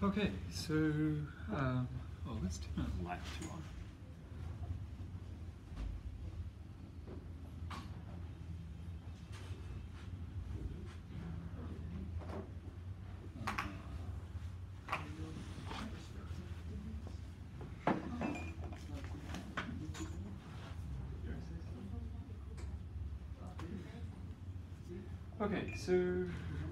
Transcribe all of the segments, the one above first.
Okay, so let's turn the light 2 on. Okay, so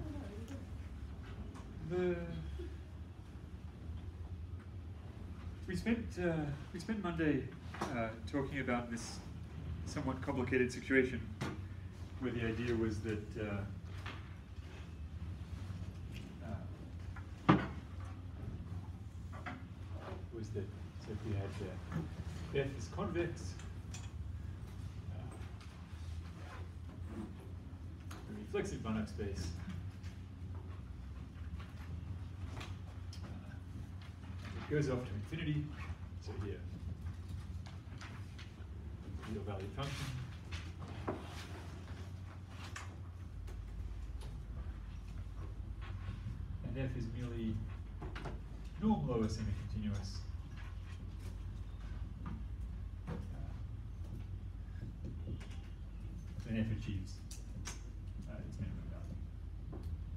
we spent Monday talking about this somewhat complicated situation where the idea was that so if we had f is convex, a reflexive Banach space. It goes off to infinity, so here, real valued function. And f is merely norm lower semi-continuous. Then f achieves its minimum value.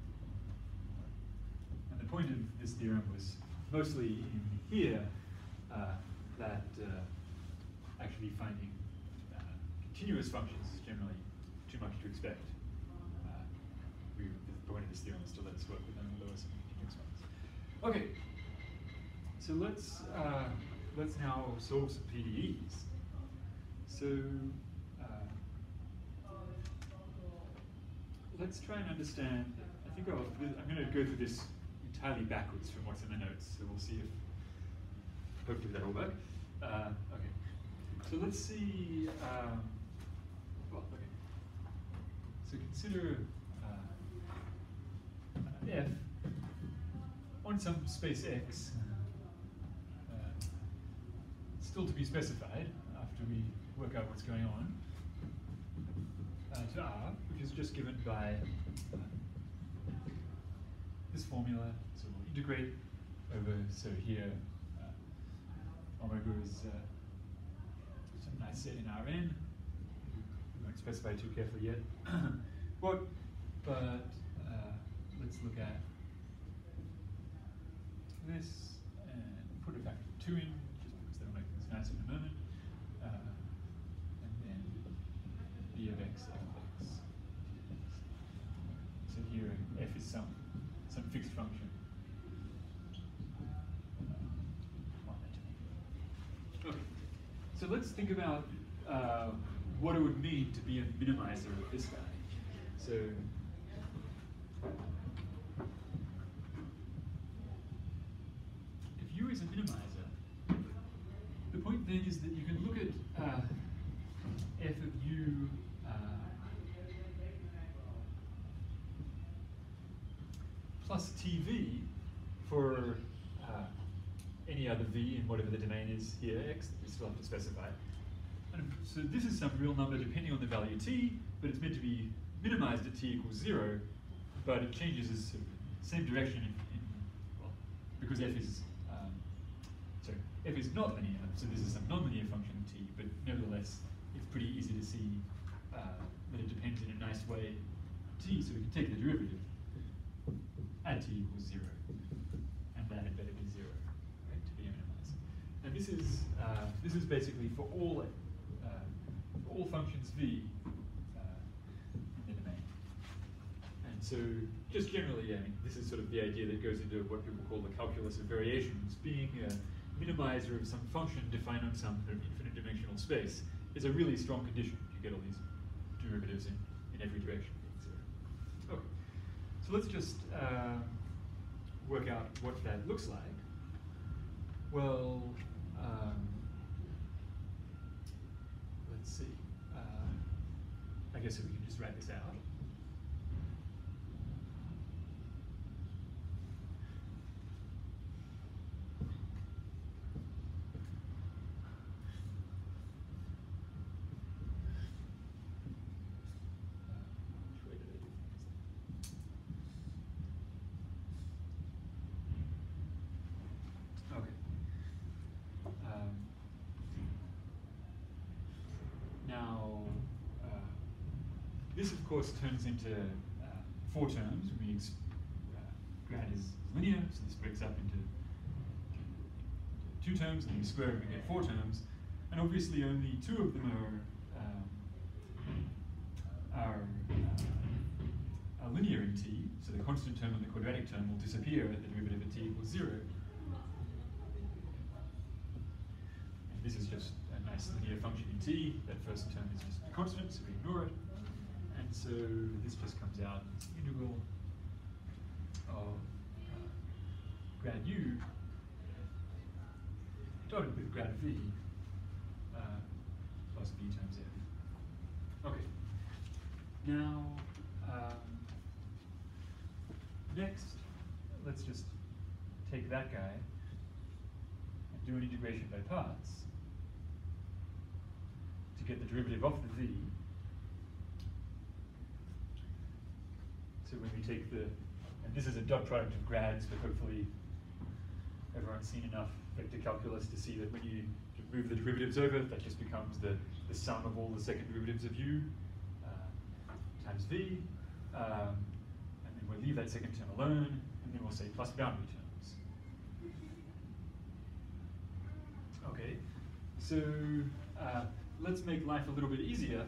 And the point of this theorem was mostly in here that actually finding continuous functions is generally too much to expect. The point of this theorem is to let us work with only lower semi-continuous ones. Okay, so let's now solve some PDEs. So let's try and understand. I think I'm going to go through this entirely backwards from what's in the notes, so we'll see if hopefully that'll work. Okay, so let's see. Okay. So consider f on some space x, still to be specified after we work out what's going on, to R, which is just given by this formula. So we'll integrate over, so here omega is some nice set in Rn. We won't specify too carefully yet. But let's look at this and put a factor of 2 in, just because that'll make things nice in a moment. And then b of x, f of x. So here f is some fixed function. Okay. So let's think about what it would mean to be a minimizer of this guy. So if U is a minimizer, the point then is that you can look at f of U plus TV for any other v in whatever the domain is here, x, that we still have to specify. And so this is some real number depending on the value t, but it's meant to be minimized at t equals 0, but it changes as sort of same direction well, because f is f is not linear, so this is some nonlinear function t, but nevertheless it's pretty easy to see that it depends in a nice way t, so we can take the derivative at t equals 0, and that had better be 0, right, to be a minimizer. And this is basically for all functions v in the domain. And so just generally, I mean, this is sort of the idea that goes into what people call the calculus of variations. Being a minimizer of some function defined on some sort of infinite dimensional space is a really strong condition. You get all these derivatives in every direction being 0. Okay. So let's just work out what that looks like. Well, let's see. I guess we can just write this out. Okay. Now, this of course turns into 4 terms. Grad is linear, so this breaks up into 2 terms, and then we square it and we get 4 terms. And obviously only 2 of them are linear in t, so the constant term and the quadratic term will disappear at the derivative at t equals 0. And this is just a nice linear function in t. That first term is just a constant, so we ignore it. And so this just comes out as integral of grad u dotted with grad v plus v times f. Okay. Now, next, let's just take that guy and do an integration by parts to get the derivative of the v. So when we take the, and this is a dot product of grads, but hopefully everyone's seen enough vector calculus to see that when you move the derivatives over, that just becomes the sum of all the second derivatives of u times v. And then we'll leave that second term alone, and then we'll say plus boundary terms. Okay, so let's make life a little bit easier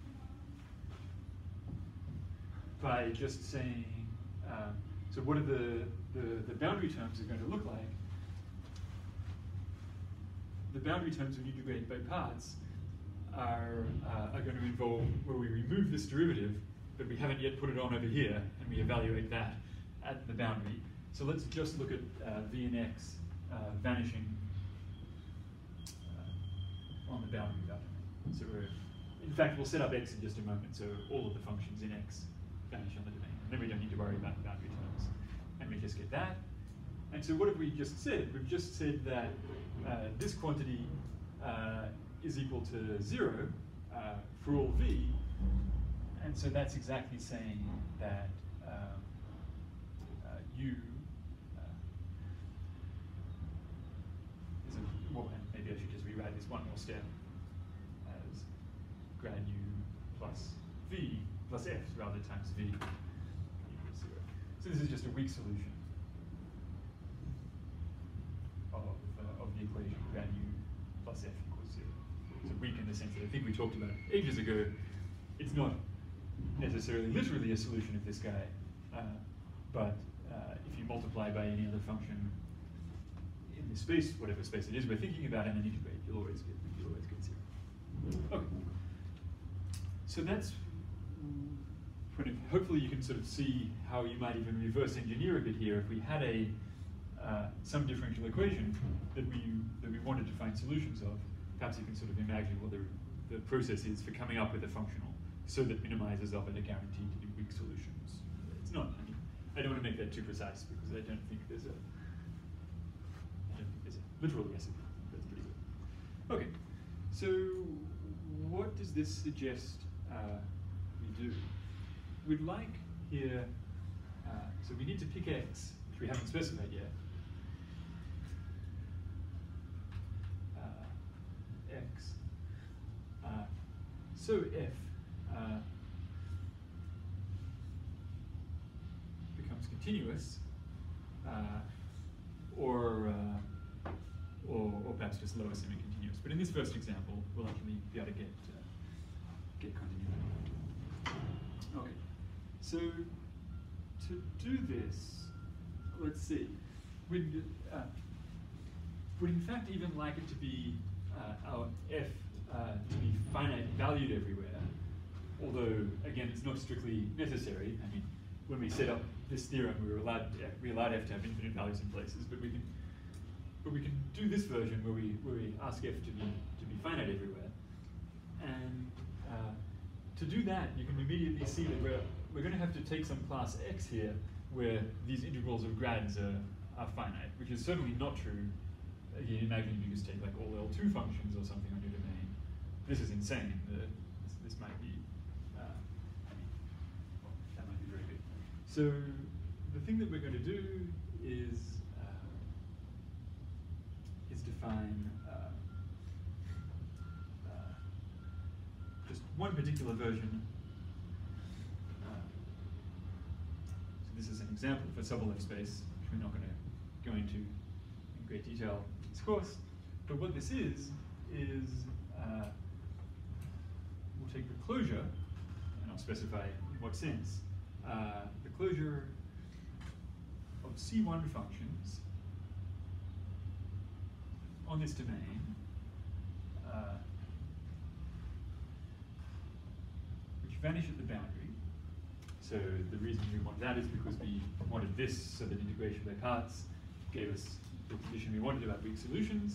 by just saying, so what are the boundary terms are going to look like? The boundary terms when you integrate by parts are going to involve where we remove this derivative, but we haven't yet put it on over here, and we evaluate that at the boundary. So let's just look at v and x vanishing on the boundary value. So in fact, we'll set up x in just a moment, so all of the functions in x vanish on the domain. And then we don't need to worry about the boundary terms. And we just get that. And so what have we just said? We've just said that this quantity is equal to 0 for all v. And so that's exactly saying that u is a, well, and maybe I should just rewrite this one more step as grad u plus v plus f rather times v equals 0. So this is just a weak solution of the equation grad u plus f equals 0. So weak in the sense that I think we talked about ages ago. It's not necessarily literally a solution of this guy, but if you multiply by any other function in this space, whatever space it is we're thinking about, and then integrate, you'll always get 0. Okay. So that's hopefully you can sort of see how you might even reverse engineer a bit here if we had some differential equation that we wanted to find solutions of. Perhaps you can sort of imagine what the process is for coming up with a functional so that minimizers of it are guaranteed to be weak solutions. It's not, I don't want to make that too precise because I don't think there's a literal recipe. That's pretty good. Okay, so what does this suggest we do? We'd like here, so we need to pick x, which we haven't specified yet. X. So f becomes continuous, or perhaps just lower semi-continuous. But in this first example, we'll actually be able to get continuity. Okay, so to do this, let's see. We'd in fact even like it to be our f to be finite valued everywhere, although again it's not strictly necessary. I mean, when we set up this theorem, we allowed f to have infinite values in places, but we can do this version where we ask f to be finite everywhere. And to do that, you can immediately see that we're going to have to take some class x here where these integrals of grads are finite, which is certainly not true. Again, imagine if you just take like all L2 functions or something on your domain. This is insane. This might be, well, that might be very big. So the thing that we're going to do is one particular version. So this is an example of a Sobolev space, which we're not going to go into in great detail in this course. But what this is we'll take the closure, and I'll specify in what sense, the closure of C1 functions on this domain which vanish at the boundary. So the reason we want that is because we wanted this so that integration by parts gave us the condition we wanted about weak solutions.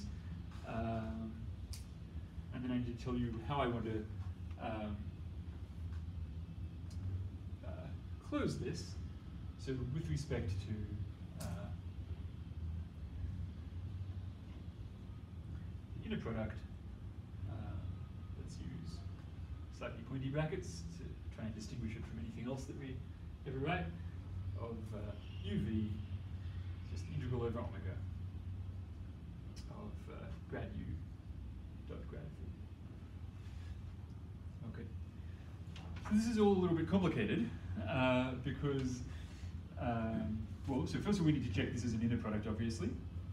And then I need to tell you how I want to close this. So with respect to the inner product, let's use slightly pointy brackets to try and distinguish it from anything else that we ever write, of uv, just integral over omega of grad u dot grad v. Okay. So this is all a little bit complicated because, well, so first of all we need to check this is an inner product, obviously.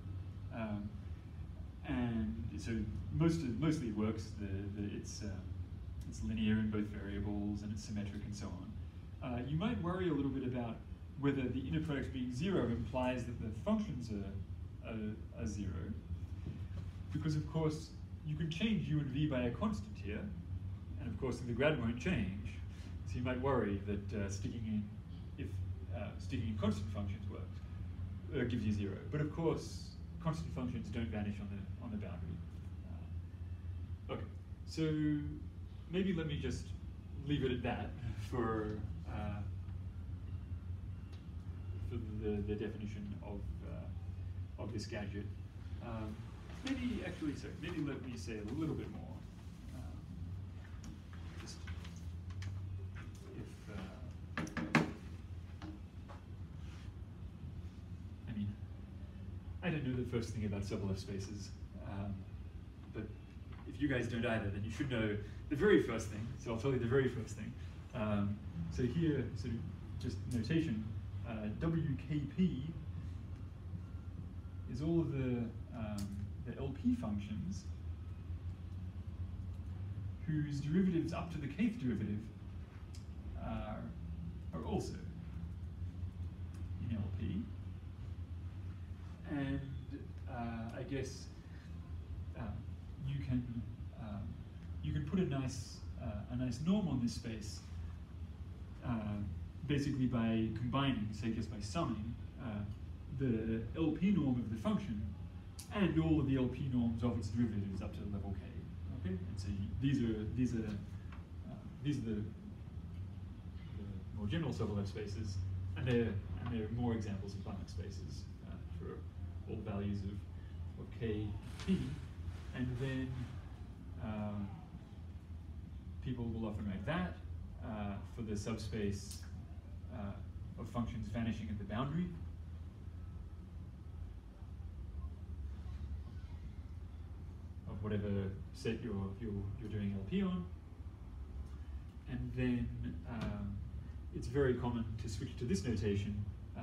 And so mostly it works. It's linear in both variables and it's symmetric and so on. You might worry a little bit about whether the inner product being 0 implies that the functions are 0, because of course you can change u and v by a constant here, and of course the grad won't change. So you might worry that sticking in constant functions works, gives you 0. But of course constant functions don't vanish on the boundary. Okay, so maybe let me just leave it at that for the definition of this gadget. Maybe let me say a little bit more. Just if I don't know the first thing about Sobolev spaces, but if you guys don't either, then you should know the very first thing. So I'll tell you the very first thing. So here, sort of just notation, WKP is all of the LP functions whose derivatives up to the kth derivative are also in LP. And I guess you can put a nice norm on this space, basically by combining, say just by summing, the LP norm of the function and all of the LP norms of its derivatives up to level k. Okay, and so these are the more general Sobolev spaces, and there are more examples of Banach spaces for all values of k, p, and then people will often write that for the subspace of functions vanishing at the boundary. Of whatever set you're doing LP on. And then it's very common to switch to this notation,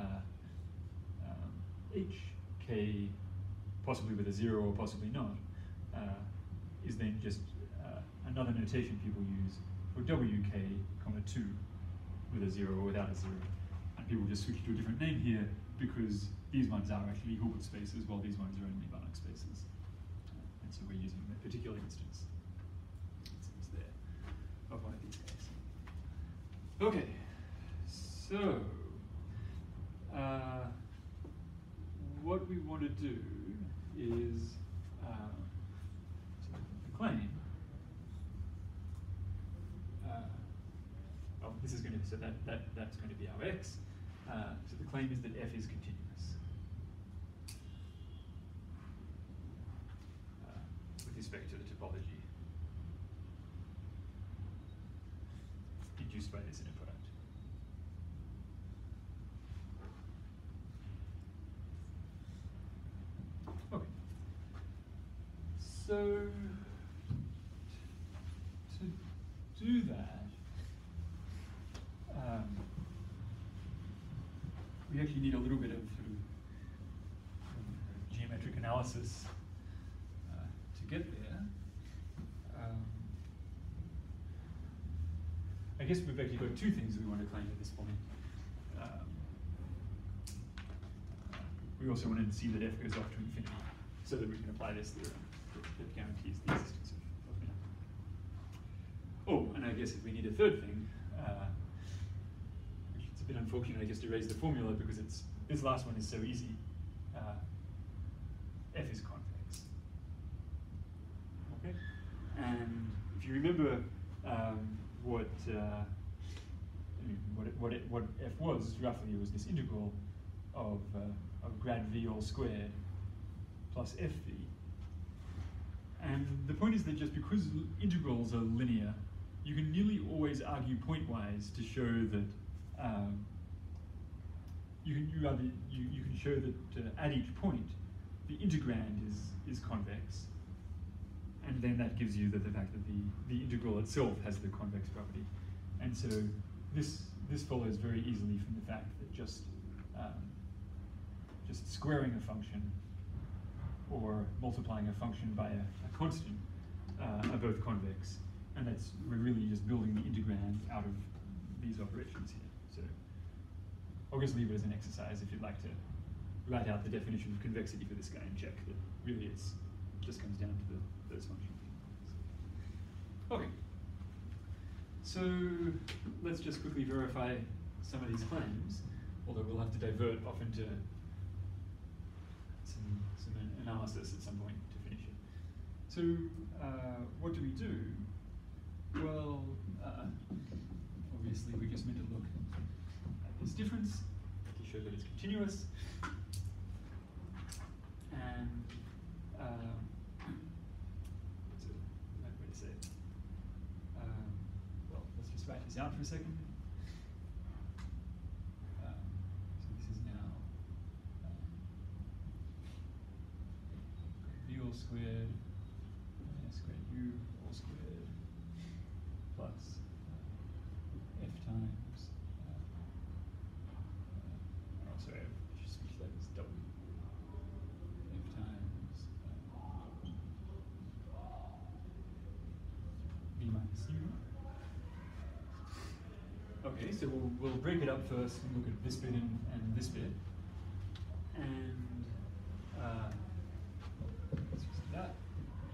H, K, possibly with a 0 or possibly not, is then just another notation people use for WK, 2 with a 0 or without a 0. And people just switch to a different name here because these ones are actually Hilbert spaces while these ones are only Banach spaces. And so we're using that particular instance there of one of these guys. Okay, so what we want to do is the claim. Oh, this is going to so that's going to be our x. So the claim is that f is continuous with respect to the topology induced by this inner product. Okay. So to do do that, we actually need a little bit of sort of geometric analysis to get there. I guess we've actually got two things we want to claim at this point. We also wanted to see that f goes off to infinity so that we can apply this theorem that guarantees the existence of minimum. Oh, and I guess if we need a third thing, which it's a bit unfortunate, I guess, to raise the formula because this last one is so easy. F is convex. Okay? And if you remember what f was, roughly it was this integral of grad v all squared plus fv. And the point is that just because integrals are linear, you can nearly always argue pointwise to show that you can show that at each point the integrand is convex, and then that gives you the fact that the integral itself has the convex property. And so this follows very easily from the fact that just squaring a function or multiplying a function by a constant are both convex, and we're really just building the integrand out of these operations here. So I'll just leave it as an exercise if you'd like to write out the definition of convexity for this guy and check that really it just comes down to those functions. Okay, so let's just quickly verify some of these claims, although we'll have to divert off into some analysis at some point to finish it. So what do we do? Well, obviously we just meant to look at this difference to show that it's continuous. And what's the right way to say it? Well, let's just write this out for a second. So this is now v all squared minus squared u all squared plus f times. Oh, sorry, I should switch that as w. F times v minus u. Okay, so we'll break it up first and look at this bit and this bit. And let's just do that.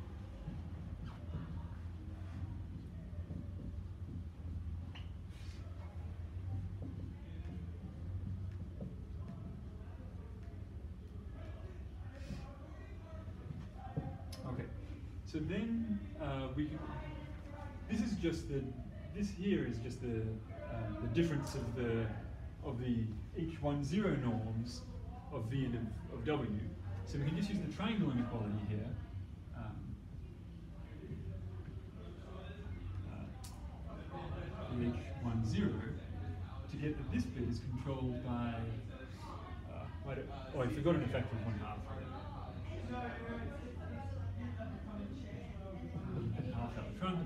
Okay, so then we can, this here is just the difference of the H10 norms of V and of W. So we can just use the triangle inequality here. The H10 to get that this bit is controlled by, I forgot an effect of 1/2. Half out front.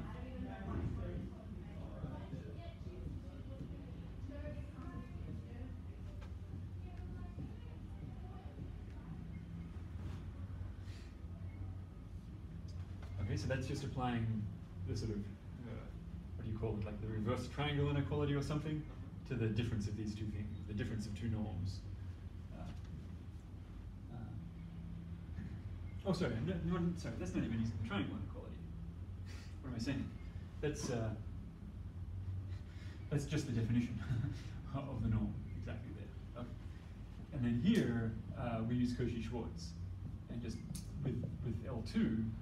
Okay, so that's just applying the sort of, what do you call it, like the reverse triangle inequality or something, to the difference of these two things, the difference of two norms. Oh, sorry, sorry, that's not even using the triangle inequality. What am I saying? That's just the definition of the norm, exactly there. Okay. And then here, we use Cauchy-Schwarz, and just with L2,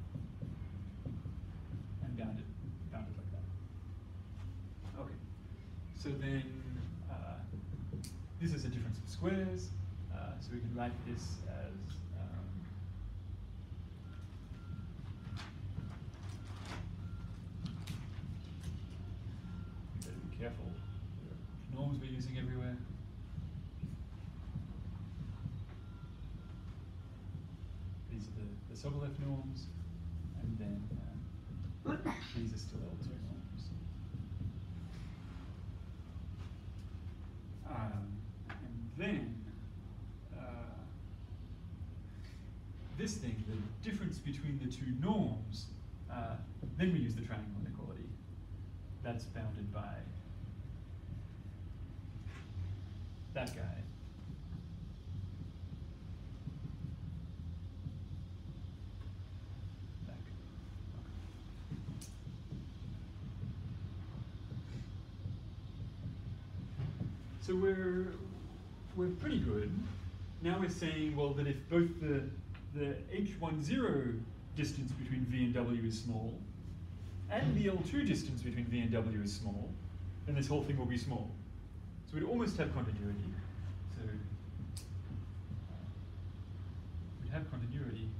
and bound it like that. Okay. So then, this is a difference of squares, so we can write this as careful. Norms we're using everywhere. These are the Sobolev norms, and then these are still L2 norms. then this thing, the difference between the two norms, then we use the triangle inequality. That's bounded by that guy. That guy. Okay. So we're pretty good. Now we're saying, well, that if both the H10 distance between V and W is small, and the L2 distance between V and W is small, then this whole thing will be small. So we'd almost have continuity. So we'd have continuity.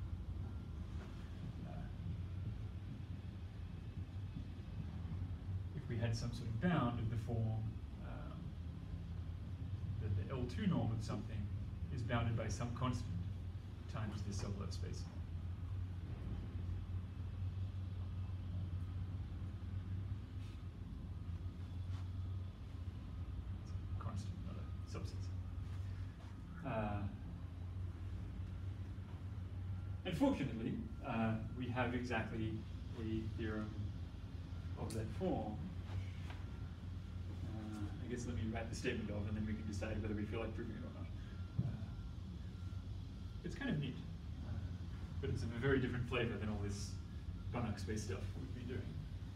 If we had some sort of bound of the form that the L2 norm of something is bounded by some constant times this Sobolev space. Constant, not a substance. And fortunately, we have exactly a theorem of that form. I guess let me write the statement of, and then we can decide whether we feel like proving it or not. It's kind of neat, but it's of a very different flavor than all this Banach space stuff we've been doing.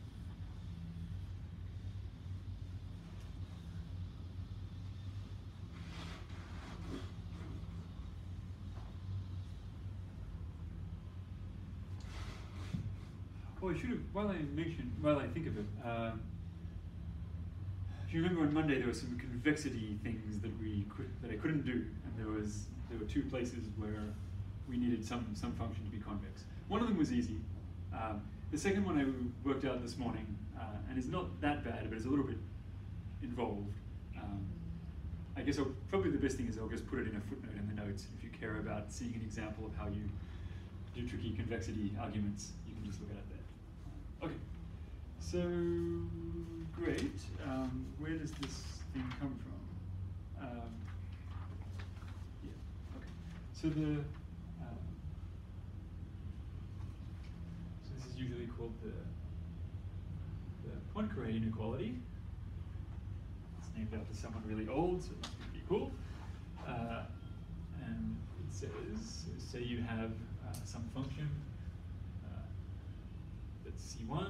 Oh, I should have, while I think of it, if you remember on Monday there were some convexity things that I couldn't do, and there were two places where we needed some function to be convex. One of them was easy. The second one I worked out this morning, and it's not that bad, but it's a little bit involved. I guess probably the best thing is I'll just put it in a footnote in the notes. If you care about seeing an example of how you do tricky convexity arguments, you can just look at it there. Okay, so great. Where does this thing come from? Yeah, okay. So so this is usually called the Poincare inequality. It's named after someone really old, so it must be pretty cool. And it says, say you have some function that's C1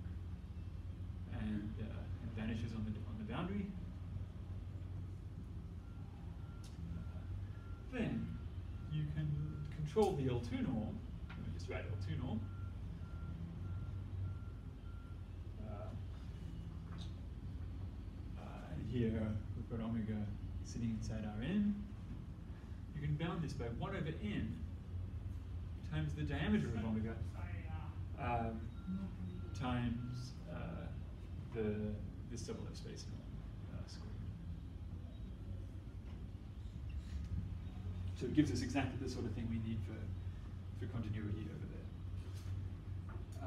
and vanishes on the boundary. Then you can control the L2 norm. Let me just write L2 norm. And here we've got omega sitting inside Rn. You can bound this by 1 over n times the diameter of omega times this Sobolev space squared. So it gives us exactly the sort of thing we need for continuity over there.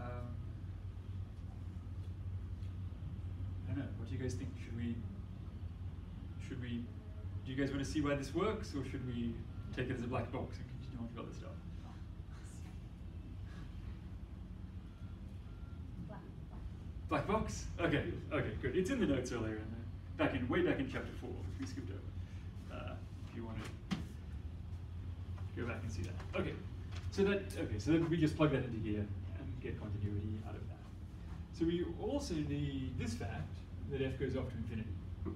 I don't know. What do you guys think? Do you guys want to see why this works, or should we take it as a black box and continue on to other stuff? Black box? Okay, good. It's in the notes earlier, way back in chapter 4, which we skipped over. If you want to go back and see that. Okay, so we just plug that into here and get continuity out of that. So we also need this fact that f goes off to infinity.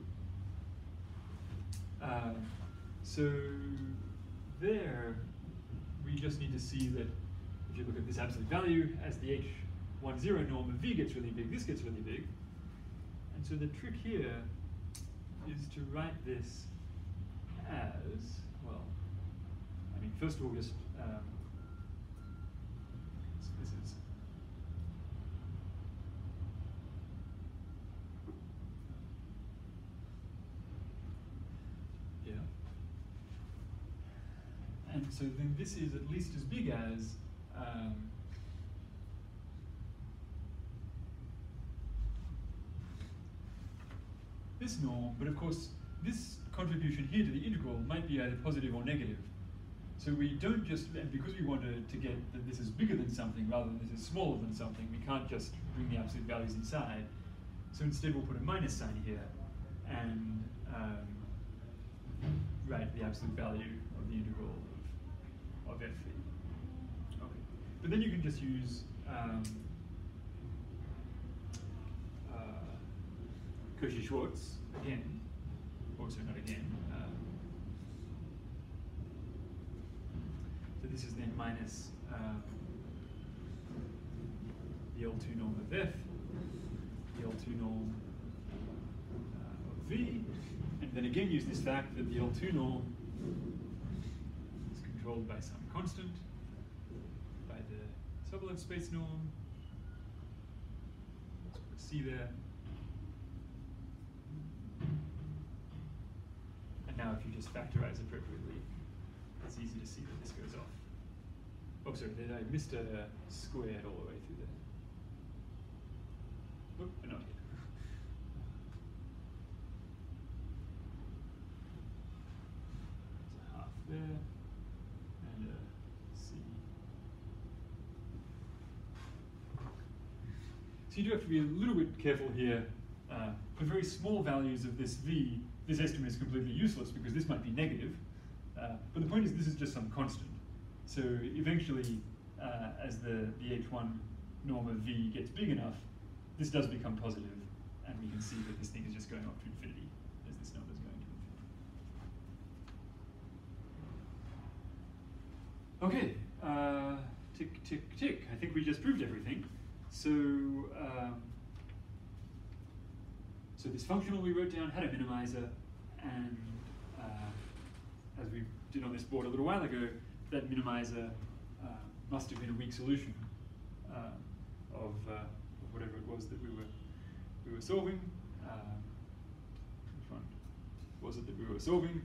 So there, we just need to see that if you look at this absolute value, as the H10 norm of V gets really big, this gets really big. And so the trick here is to write this as, well, I mean, first of all, just, so this is, yeah. And so then this is at least as big as this norm, but of course this contribution here to the integral might be either positive or negative. So we don't just, and because we want to get that this is bigger than something rather than this is smaller than something, we can't just bring the absolute values inside. So instead we'll put a minus sign here and write the absolute value of the integral of f. Okay. But then you can just use Cauchy-Schwarz again, also not again. So this is then minus the L2 norm of f, the L2 norm of v, and then again use this fact that the L2 norm is controlled by some constant, by the Sobolev space norm. Let's put a C there. And now if you just factorize appropriately, it's easy to see that this goes off. Oh, sorry, I missed a squared all the way through there. Oop, not here. There's a half there, and a C. So you do have to be a little bit careful here. For very small values of this V, this estimate is completely useless because this might be negative. But the point is this is just some constant. So eventually, as the H1 norm of V gets big enough, this does become positive, and we can see that this thing is just going up to infinity as this number is going to infinity. Okay, tick, tick, tick. I think we just proved everything. So, so this functional we wrote down had a minimizer, and as we did on this board a little while ago, that minimizer must have been a weak solution of whatever it was that we were solving. Which one was it that we were solving?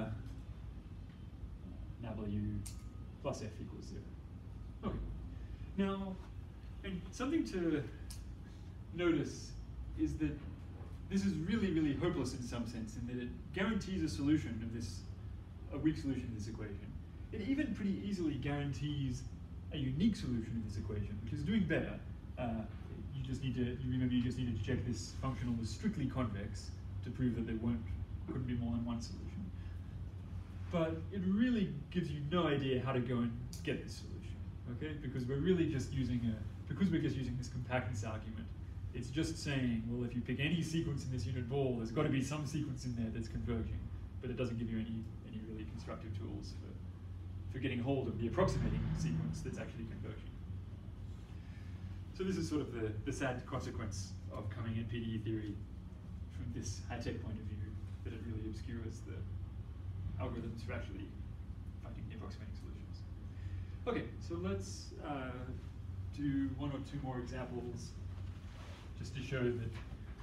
W plus f equals 0. Okay. Now, and something to notice is that this is really, really hopeless in some sense, in that it guarantees a solution of this, a weak solution of this equation. It even pretty easily guarantees a unique solution of this equation, which is doing better. You just need to, you remember you just needed to check this functional was strictly convex to prove that there couldn't be more than one solution. But it really gives you no idea how to go and get this solution, okay? Because we're really just using because we're just using this compactness argument, it's just saying, well, if you pick any sequence in this unit ball, there's got to be some sequence in there that's converging. But it doesn't give you any really constructive tools for getting hold of the approximating sequence that's actually converging. So this is sort of the sad consequence of coming at PDE theory from this high-tech point of view, that it really obscures the algorithms for actually finding the approximating solutions. Okay, so let's do one or two more examples just to show that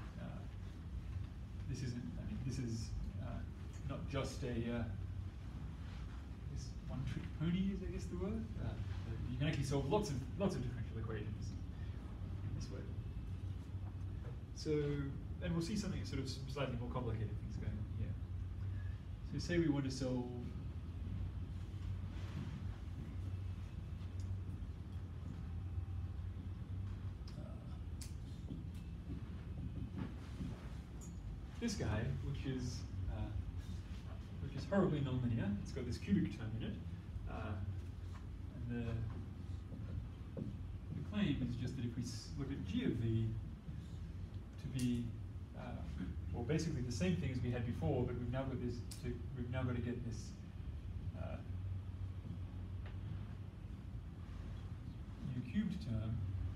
this isn't, I mean, this is not just a this one-trick pony is, I guess, the word. You can actually solve lots of differential equations in this way. So, and we'll see something sort of slightly more complicated things going on here. So say we want to solve this guy, which is horribly nonlinear. It's got this cubic term in it, and the claim is just that if we look at G of V to be, well, basically the same thing as we had before, but we've now got this. We've now got to get this U cubed term.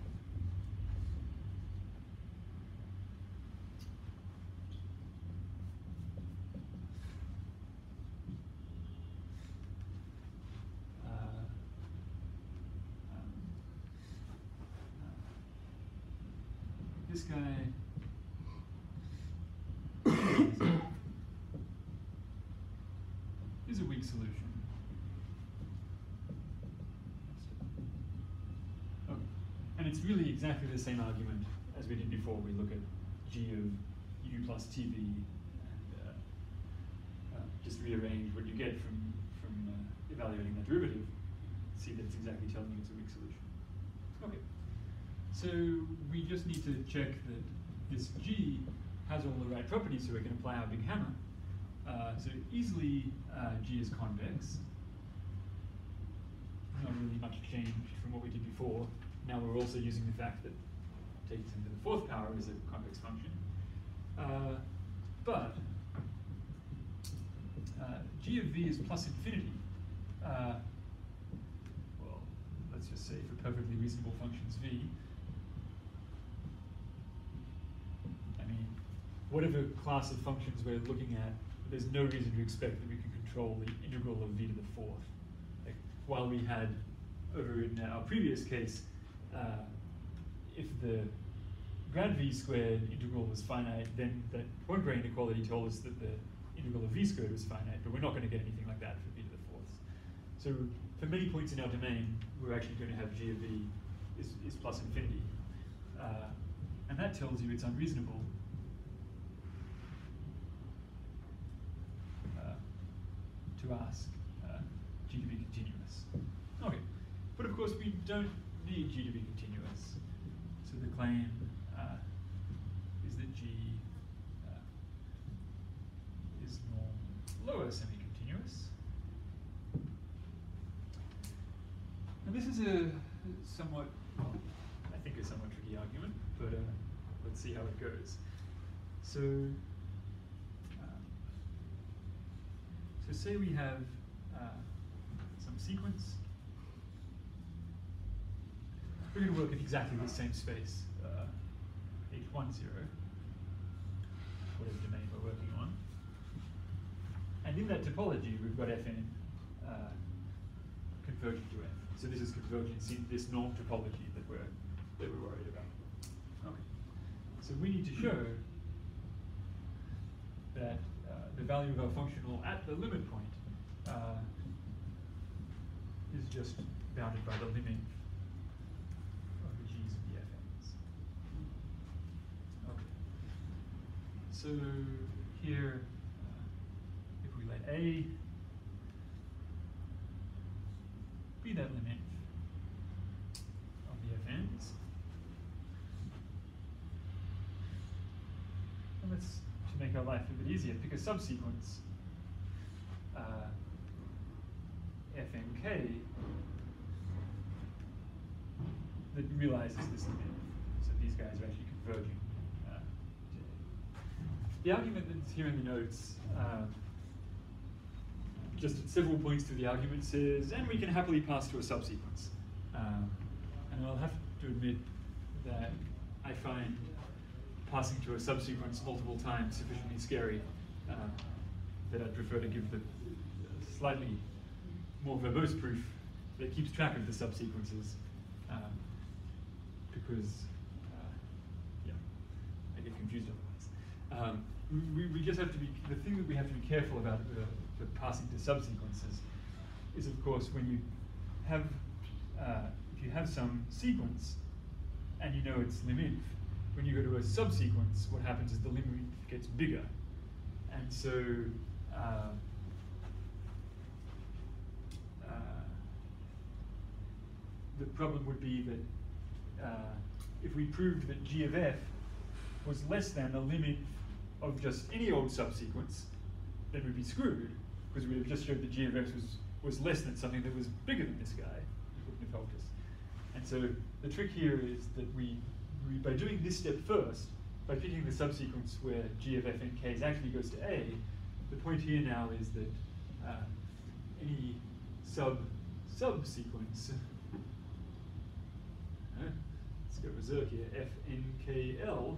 This guy is a weak solution. Okay. And it's really exactly the same argument as we did before. We look at G of U plus TV, and just rearrange what you get from evaluating that derivative. See that it's exactly telling you it's a weak solution. Okay. So we just need to check that this G has all the right properties so we can apply our big hammer. So easily G is convex. Not really much change from what we did before. Now we're also using the fact that takes into the fourth power is a convex function. But G of V is plus infinity. Well, let's just say for perfectly reasonable functions V. I mean, whatever class of functions we're looking at, there's no reason to expect that we can control the integral of V to the fourth. Like, while we had, over in our previous case, if the grad V squared integral was finite, then that Poincare inequality told us that the integral of V squared was finite, but we're not going to get anything like that for V to the fourth. So for many points in our domain, we're actually going to have G of V is plus infinity. And that tells you it's unreasonable to ask G to be continuous. Okay, but of course we don't need G to be continuous. So the claim is that G is norm lower semi-continuous. And this is a somewhat, well, I think a somewhat tricky argument, but let's see how it goes. So say we have some sequence. We're going to work in exactly the same space, H10, whatever domain we're working on. And in that topology, we've got Fn convergent to F. So this is convergence in this norm topology that we're worried about. Okay. So we need to show that the value of our functional at the limit point is just bounded by the limit of the G's of the Fn's. Okay. So here, if we let A be that limit of the Fn's, and let's, to make our life a bit easier, pick a subsequence Fnk that realizes this limit. So these guys are actually converging to A. The argument that's here in the notes, just at several points through the argument says, and we can happily pass to a subsequence. And I'll have to admit that I find passing to a subsequence multiple times sufficiently scary that I'd prefer to give the slightly more verbose proof that keeps track of the subsequences because, yeah, I get confused otherwise. We just have to be, the thing that we have to be careful about for passing to subsequences is, of course, when you have, if you have some sequence and you know its limit, when you go to a subsequence, what happens is the limit gets bigger. And so the problem would be that if we proved that G of F was less than the limit of just any old subsequence, then we'd be screwed, because we'd have just showed that G of F was less than something that was bigger than this guy. It wouldn't have helped us. And so the trick here is that we by doing this step first, by picking the subsequence where G of Fnk actually goes to A, the point here now is that any subsequence, let's go berserk here, Fnkl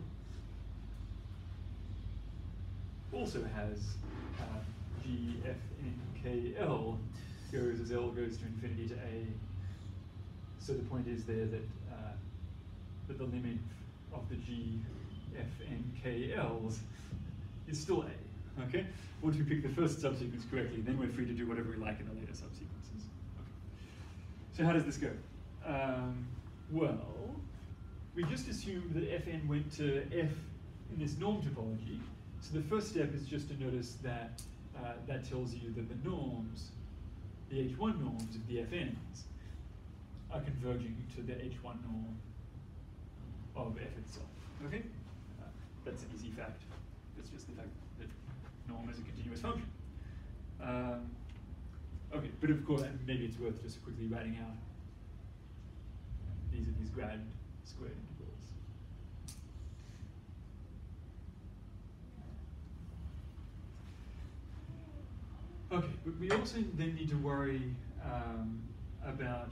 also has Gfnkl goes as L goes to infinity to A. So the point is there that that the limit of the Gfnkls is still A. Okay? Once we pick the first subsequence correctly, then we're free to do whatever we like in the later subsequences. Okay. So how does this go? Well, we just assumed that Fn went to F in this norm topology. So the first step is just to notice that that tells you that the norms, the H1 norms of the Fn's, are converging to the H1 norm of F itself. Okay? That's an easy fact. It's just the fact that norm is a continuous function. Okay, but of course, and maybe it's worth just quickly writing out these are these grad squared integrals. Okay, but we also then need to worry about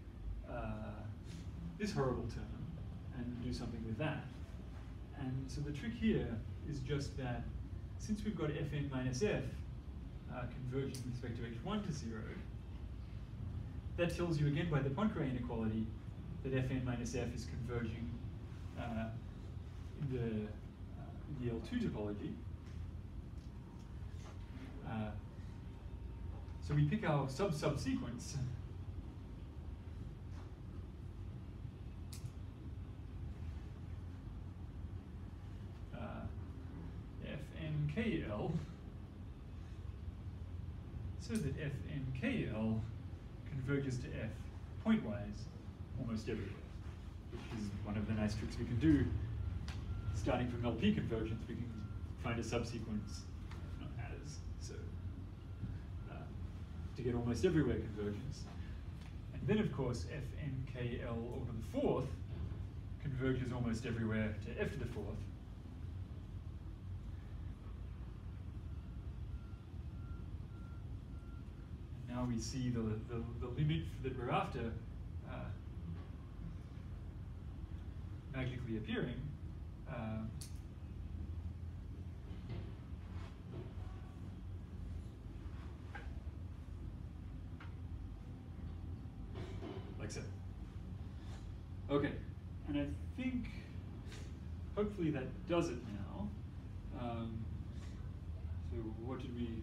this horrible term and do something with that. And so the trick here is just that since we've got Fn minus F converging with respect to H1 to 0, that tells you again by the Poincare inequality that Fn minus F is converging in the L2 topology. So we pick our subsequence. FNKL, so that FNKL converges to F pointwise almost everywhere, which is one of the nice tricks we can do. Starting from LP convergence, we can find a subsequence as, so to get almost everywhere convergence. And then of course FNKL over the fourth converges almost everywhere to F to the fourth. Now we see the limit that we're after magically appearing. Like so. Okay, and I think hopefully that does it now. So what did we?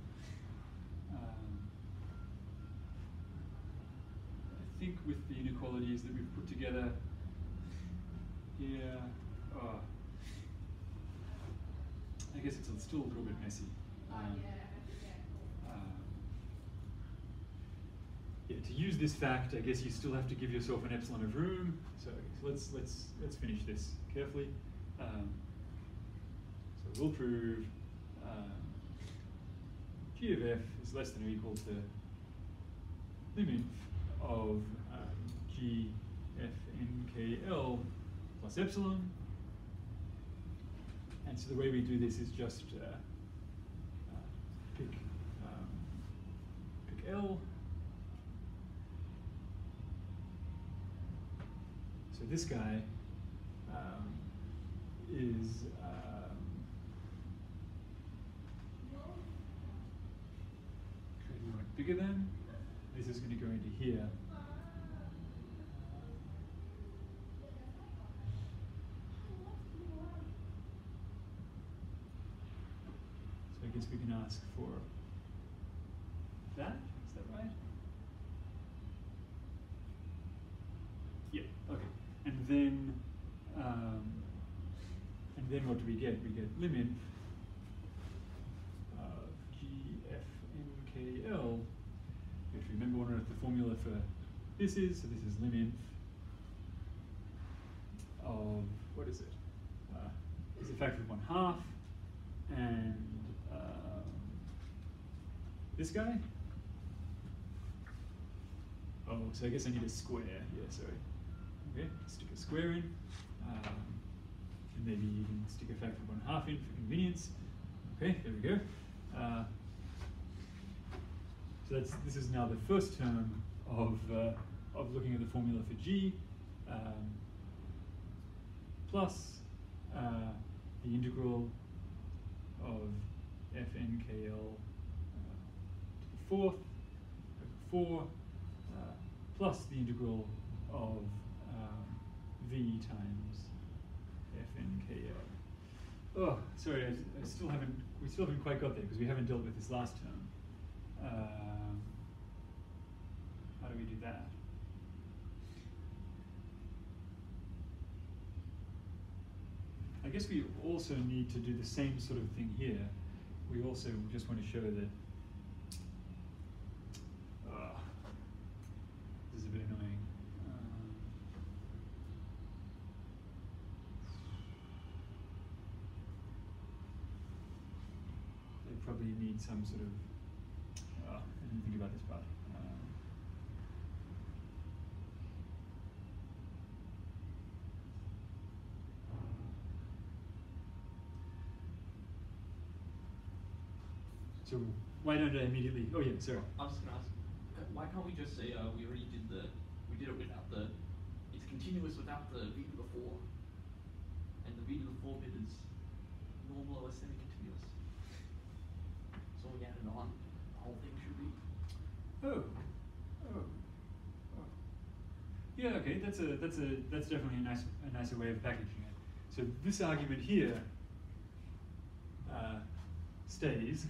I think with the inequalities that we've put together here, I guess it's still a little bit messy. Yeah, to use this fact, I guess you still have to give yourself an epsilon of room. So let's finish this carefully. So we'll prove g of f is less than or equal to limit of g f n k l plus epsilon. And so the way we do this is just pick L. So this guy is bigger than. This is going to go into here. So I guess we can ask for that. Is that right? Yeah. Okay. And then what do we get? We get limit of g f n k l. We have to remember what the formula for this is. So this is limit of, what is it? It's a factor of 1/2, and this guy. Oh, so I guess I need a square. Yeah, sorry. Okay, stick a square in, and maybe even stick a factor of 1/2 in for convenience. Okay, there we go. So this is now the first term of looking at the formula for g, plus the integral of fnkl to the fourth over 4, plus the integral of v times fnkl. Oh, sorry, we still haven't quite got there because we haven't dealt with this last term. How do we do that? I guess we also need to do the same sort of thing here, we also just want to show that this is a bit annoying. They probably need some sort of, I didn't think about this part. So why don't I immediately? Oh yeah, sorry. I was going to ask, why can't we just say we already did it without the, it's continuous without the v to the 4, and the v to the 4 bit is normal or semi-continuous. So we added on, the whole thing should be. Oh. Yeah, okay. That's definitely a nicer way of packaging it. So this argument here stays.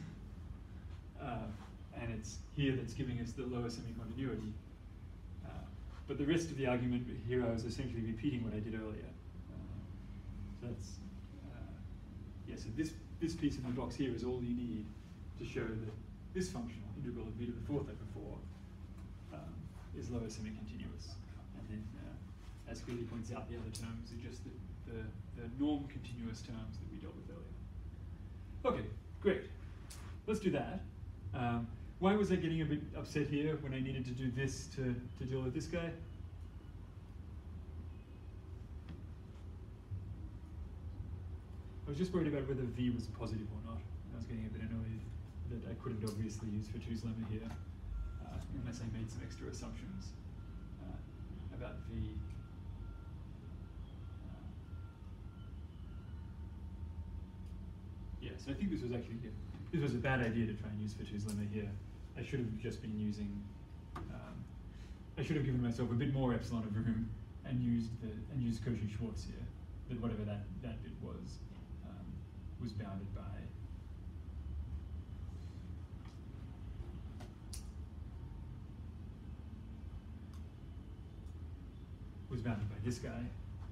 And it's here that's giving us the lower semi-continuity. But the rest of the argument here, I was essentially repeating what I did earlier. So that's, yeah, so this piece in the box here is all you need to show that this functional integral of v to the 4th over 4 is lower semi-continuous. And then, as Keely points out, the other terms are just the norm continuous terms that we dealt with earlier. Okay, great. Let's do that. Why was I getting a bit upset here when I needed to do this to deal with this guy? I was just worried about whether v was positive or not. I was getting a bit annoyed that I couldn't obviously use Fatou lemma here unless I made some extra assumptions about v. Yeah, so I think this was actually this was a bad idea to try and use Fatou's lemma here. I should have just been using. I should have given myself a bit more epsilon of room and used Cauchy-Schwarz here. That whatever that bit was bounded by. Was bounded by this guy.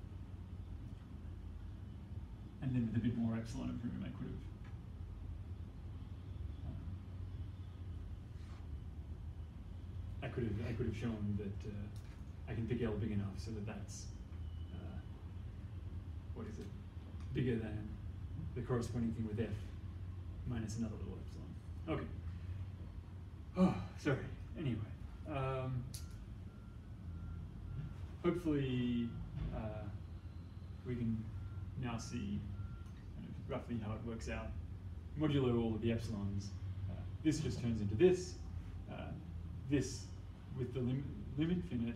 And then with a bit more epsilon of room, I could have. I could have shown that I can pick L big enough so that that's what is it? Bigger than the corresponding thing with F minus another little epsilon. Okay. Oh, sorry. Anyway, hopefully we can now see kind of roughly how it works out. Modulo all of the epsilons. This just turns into this. This with the limit finite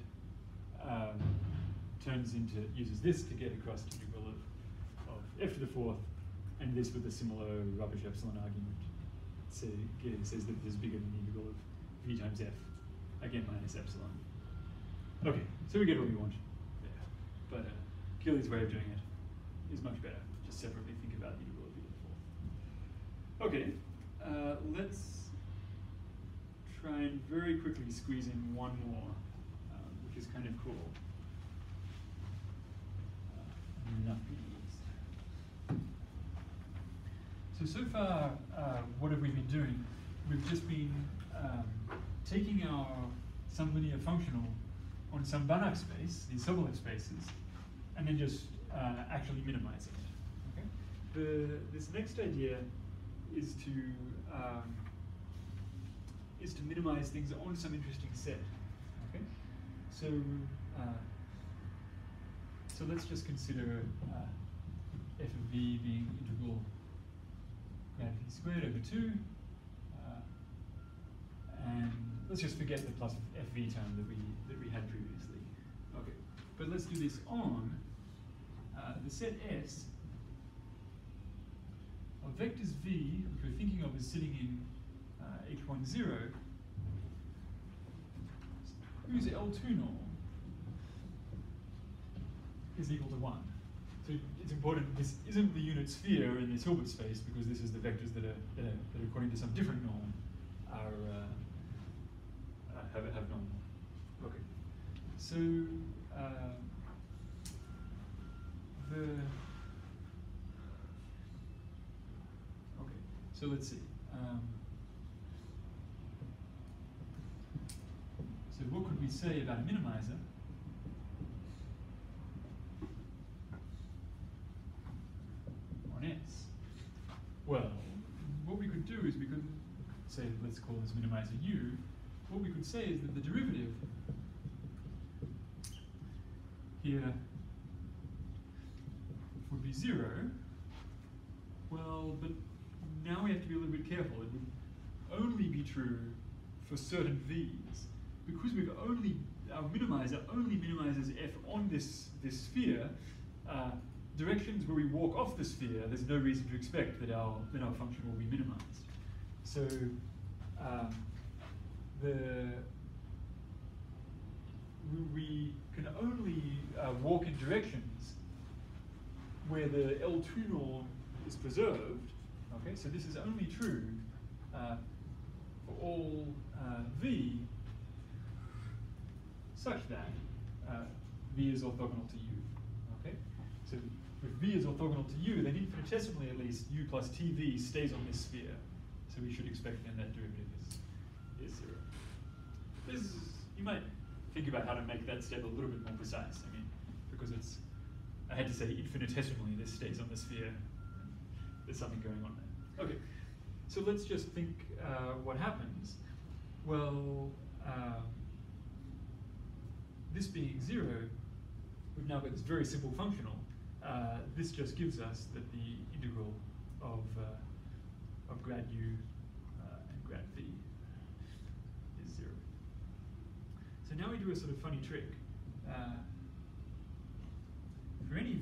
uses this to get across the integral of f to the 4th, and this with a similar rubbish epsilon argument. So it says that this is bigger than the integral of v times f, again minus epsilon. Okay, so we get what we want there. But Keely's way of doing it is much better. Just separately think about the integral of v to the 4th. Okay, let's try and very quickly squeeze in one more, which is kind of cool. Nothing else. So far, what have we been doing? We've just been taking our some linear functional on some Banach space, these Sobolev spaces, and then just actually minimizing it. Okay? This next idea is to minimize things on some interesting set. Okay, so let's just consider f of v being integral grad v squared over 2, and let's just forget the plus fv term that we had previously. Okay, but let's do this on the set S of vectors v, which we're thinking of as sitting in H10, whose L2 norm is equal to 1. So it's important, this isn't the unit sphere in this Hilbert space, because this is the vectors that are according to some different norm have norm. Okay. So So let's see. So what could we say about a minimizer? On S. Well, what we could do is we could say, let's call this minimizer U. What we could say is that the derivative here would be 0. Well, but now we have to be a little bit careful. It would only be true for certain V's. Because our minimizer only minimizes f on this sphere, directions where we walk off the sphere, there's no reason to expect that our function will be minimized. So we can only walk in directions where the L2 norm is preserved. Okay, so this is only true for all V such that V is orthogonal to U. Okay, so if V is orthogonal to U, then infinitesimally at least U plus TV stays on this sphere. So we should expect then that derivative is 0. This is, you might think about how to make that step a little bit more precise. I mean, because I had to say infinitesimally this stays on the sphere. There's something going on there. Okay, so let's just think what happens. Well, this being 0, we've now got this very simple functional. This just gives us that the integral of grad U and grad V is 0. So now we do a sort of funny trick. For any V,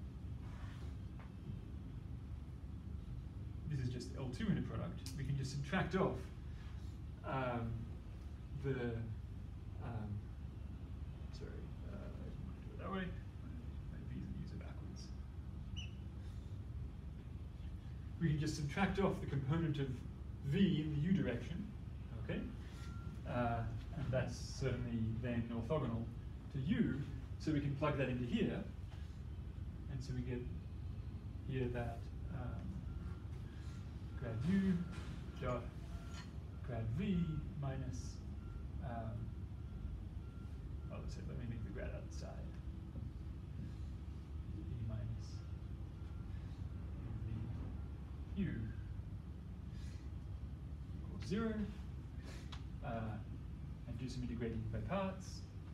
this is just L2 inner product, we can just subtract off the that way. My V's and U's are backwards. We can just subtract off the component of V in the U direction, okay? And that's certainly then orthogonal to U, so we can plug that into here, and so we get here that grad U dot grad V minus, let's say, let me make the grad outside. U equals 0, and do some integrating by parts.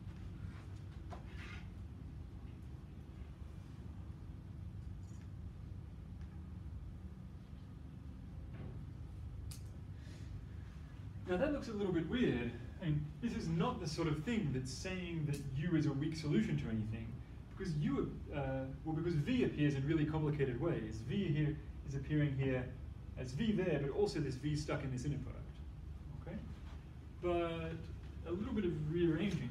Now that looks a little bit weird, and this is not the sort of thing that's saying that U is a weak solution to anything, because because V appears in really complicated ways. V here is appearing here as V there, but also this V stuck in this inner product. Okay, but a little bit of rearranging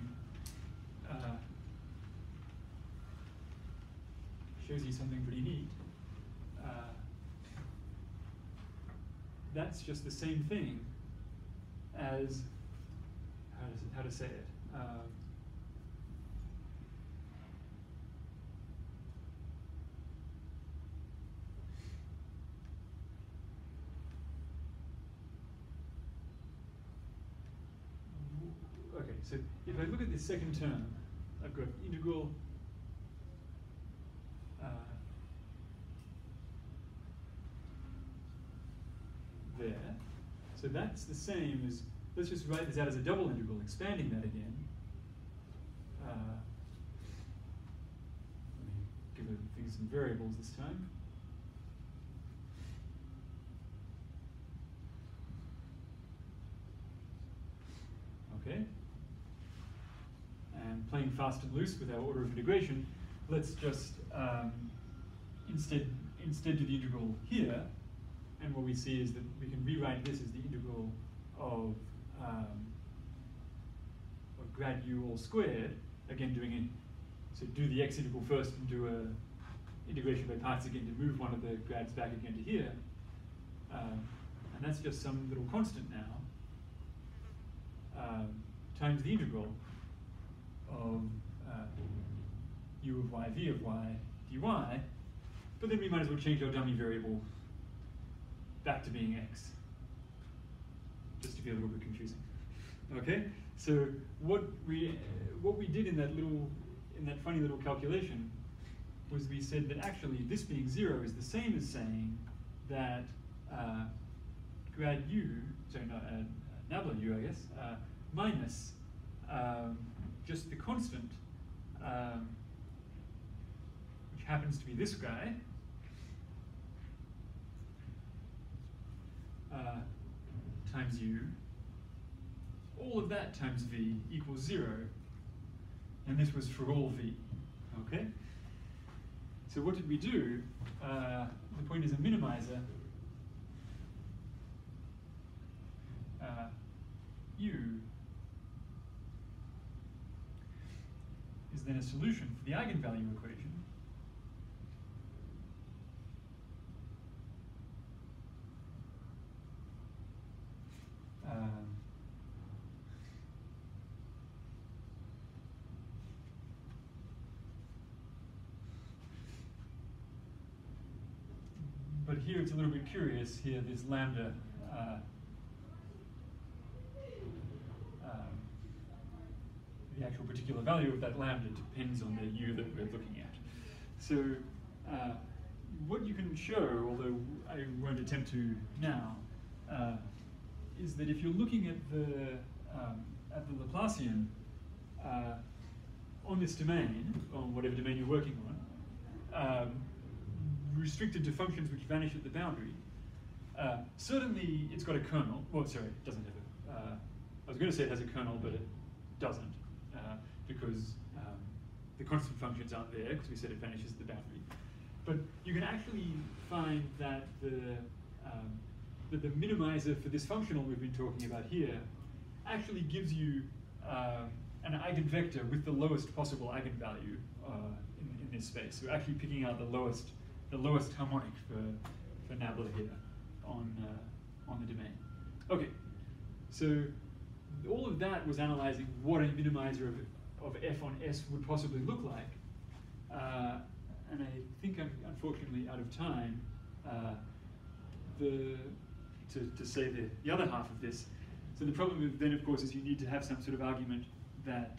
shows you something pretty neat. That's just the same thing as how to say it. Okay, so if I look at this second term, I've got integral there. So that's the same as, let's just write this out as a double integral, expanding that again. Let me give things some variables this time. Okay. And playing fast and loose with our order of integration, let's just instead do the integral here, and what we see is that we can rewrite this as the integral of grad U all squared, again doing it, so do the x integral first and do a integration by parts again to move one of the grads back again to here. And that's just some little constant now, times the integral of U of y, V of y, dy, but then we might as well change our dummy variable back to being x, just to be a little bit confusing. Okay, so what we did in that funny little calculation was we said that actually this being 0 is the same as saying that grad u, sorry, no, nabla u, I guess, minus just the constant, which happens to be this guy, times u, all of that times v equals 0, and this was for all v, okay? So what did we do? The point is a minimizer, u, is then a solution for the eigenvalue equation. But here it's a little bit curious. Here, this lambda the actual particular value of that lambda depends on the u that we're looking at. So what you can show, although I won't attempt to now, is that if you're looking at the Laplacian on this domain, on whatever domain you're working on, restricted to functions which vanish at the boundary, certainly it's got a kernel. Well, sorry, it doesn't have a. I was going to say it has a kernel, but it doesn't, because the constant functions aren't there, because we said it vanishes at the boundary. But you can actually find that the minimizer for this functional we've been talking about here actually gives you an eigenvector with the lowest possible eigenvalue in this space. So we're actually picking out the lowest harmonic for nabla here on the domain. Okay, so all of that was analyzing what a minimizer of f on S would possibly look like. And I think I'm unfortunately out of time to say the other half of this. So the problem then, of course, is you need to have some sort of argument that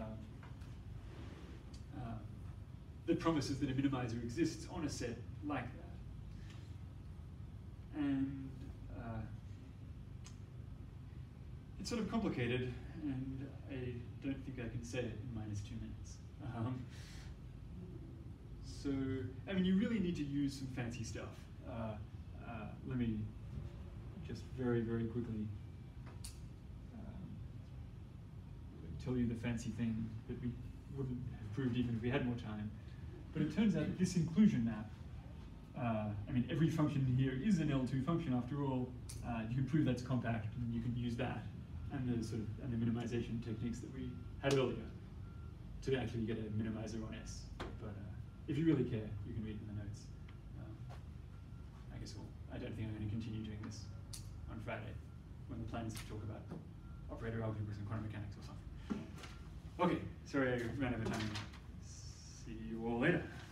that promises that a minimizer exists on a set like that. And it's sort of complicated, and I don't think I can say it in -2 minutes. So, I mean, you really need to use some fancy stuff. Let me just very, very quickly tell you the fancy thing that we wouldn't have proved even if we had more time. But it turns out that this inclusion map, I mean, every function here is an L2 function after all. You can prove that's compact, and you can use that and the minimization techniques that we had earlier to actually get a minimizer on S. But if you really care, you can read in the notes. I guess I don't think I'm going to continue doing this on Friday when the plan is to talk about operator algebras and quantum mechanics or something. Okay, sorry I ran out of time. See you all later.